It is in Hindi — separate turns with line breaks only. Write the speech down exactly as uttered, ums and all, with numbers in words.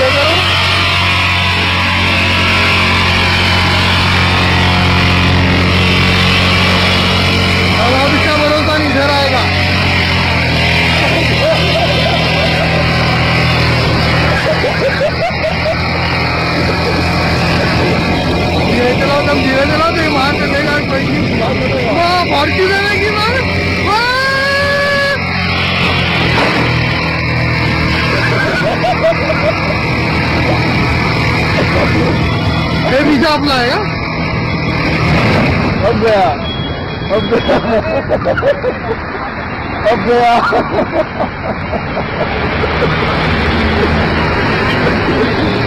धीरे चलाओ तो वहां चलेगा कोई फॉर्ची देगी पीछे आप लाएगा। अब गया अब गया अब गया